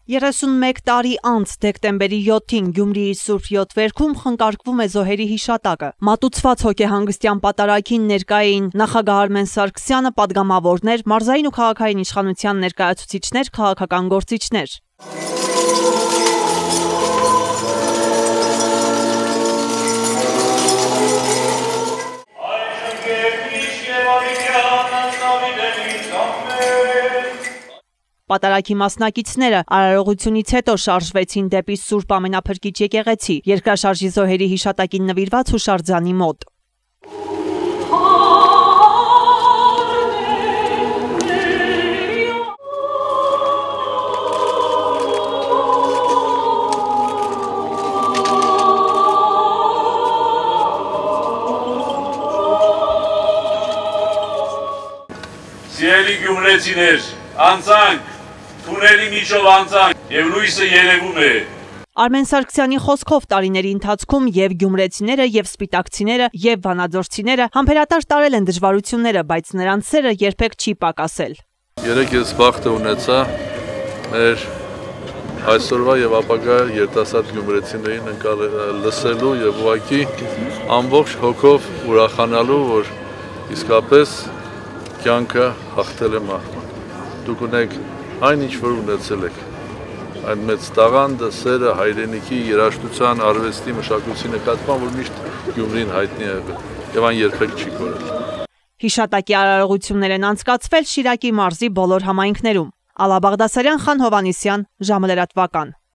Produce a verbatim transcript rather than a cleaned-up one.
երեսունմեկ տարի անց դեկտեմբերի յոթին Գյումրիի Սուրբ Յոթվերքում խնկարկվում է զոհերի հիշատակը։ Մատուցված հոգեհանգստյան պատարագին ներկա էին նախագահ Արմեն Սարգսյանը, պատգամավորներ, մարզային ու քաղաքային իշխանության ներկայացուցիչներ, քաղաքական գործիչներ։ Պատարագի մասնակիցները արարողությունից հետո շարժվեցին դեպի Սուրբ Ամենափրկիչ եկեղեցի, երկրաշարժի զոհերի հիշատակին նվիրված հուշարձանի մոտ։ Սիրելի գյումրեցիներ, անցանք, թունելի միջով անցանք և լույսը երևում է։ Արմեն Սարգսյանի խոսքով տարիների ընթացքում և գյումրեցիները, և սպիտակցիները, և վանաձորցիները համբերատար տարել են դժվարությունները, բայց նրանց սերը երբեք չի պակասել։ Երեկ ես բախտը ունեցա մեր այսօրվա և ապագա երիտասարդ գյումրեցիներին լսելու և ուղղակի ամբողջ հոգով ուրախանալու, որ իսկապես կյանքը հաղթել է մահվան։ Դուք ունեք այն ինչ որ ունեցել եք, այն մեծ տաղանդը, սերը, հայրենիքի, երաժշտության, արվեստի, մշակույթի նկատմամբ, որ միշտ Գյումրին հայտնի է եղել, և այն երբեք չի կորել։ Հիշատակի արարողություններ են անցկացվել Շիրակի մարզի բոլոր համայնքներում։ Ալա Բաղդասարյան, Խան Հովհաննիսյան, ժամը լրատվական։